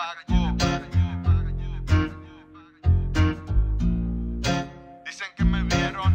Dicen que me vieron.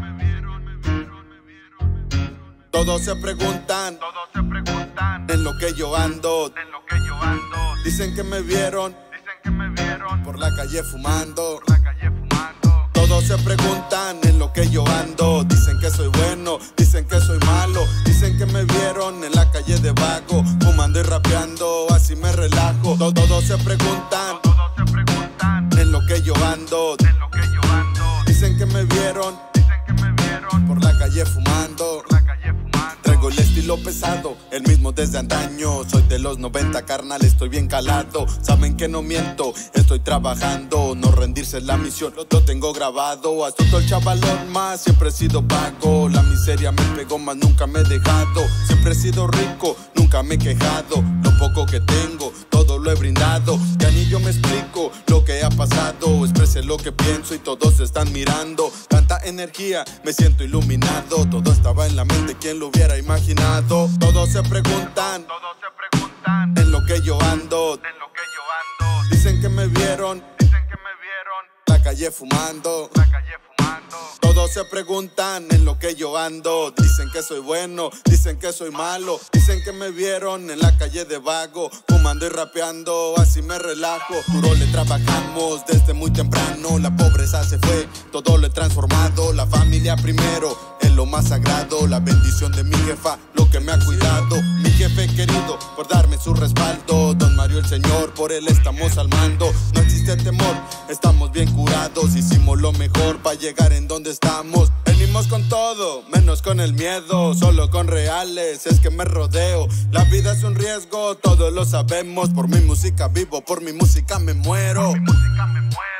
Todos se preguntan en lo que yo ando. Dicen que me vieron por la calle fumando. Todos se preguntan en lo que yo ando. Dicen que soy bueno, dicen que soy malo. Dicen que me vieron en la calle de vago, fumando y rapeando, así me relajo. Todos se preguntan en lo que yo ando. Dicen que me vieron por la calle fumando. Traigo el estilo pesado, el mismo desde antaño. Soy de los 90, carnal, estoy bien calado. Saben que no miento, estoy trabajando. No rendirse es la misión, lo tengo grabado. Astuto el chavalón más, siempre he sido vago. La miseria me pegó, más nunca me he dejado. Siempre he sido rico, nunca me he quejado. Lo poco que tengo, todo lo he brindado. Ya ni yo me explico lo que ha pasado. Expresé lo que pienso y todos están mirando. Tanta energía, me siento iluminado. Todo estaba en la mente, ¿quién lo hubiera imaginado? Todos se preguntan en lo que yo ando. Dicen que me vieron la calle fumando. Todos se preguntan en lo que yo ando. Dicen que soy bueno, dicen que soy malo. Dicen que me vieron en la calle de vago, fumando y rapeando, así me relajo. Duro le trabajamos desde muy temprano. La pobreza se fue, todo lo he transformado. La familia primero, es lo más sagrado. La bendición de mi jefa, lo que me ha cuidado. Mi jefe querido, por darme su respaldo. Don Mario el Señor, por él estamos al mando. No existe temor, estamos bien curados. Hicimos lo mejor para llegar en donde estamos. Venimos con todo, menos con el miedo. Solo con reales, es que me rodeo. La vida es un riesgo, todos lo sabemos. Por mi música vivo, por mi música me muero.